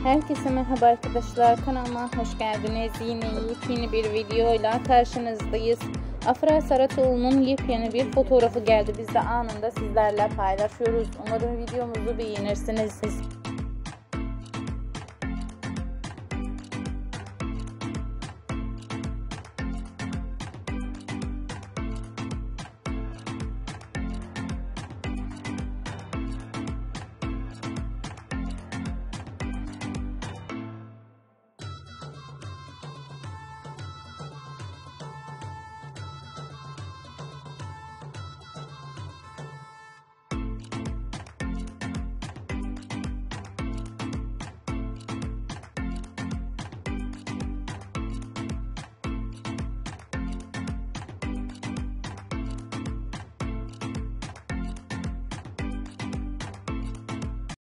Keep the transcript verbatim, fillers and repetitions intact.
Herkese merhaba arkadaşlar, kanalıma hoş geldiniz. Yine yepyeni bir videoyla karşınızdayız. Afra Saratoğlu'nun yepyeni bir fotoğrafı geldi. Biz de anında sizlerle paylaşıyoruz. Umarım videomuzu beğenirsiniz.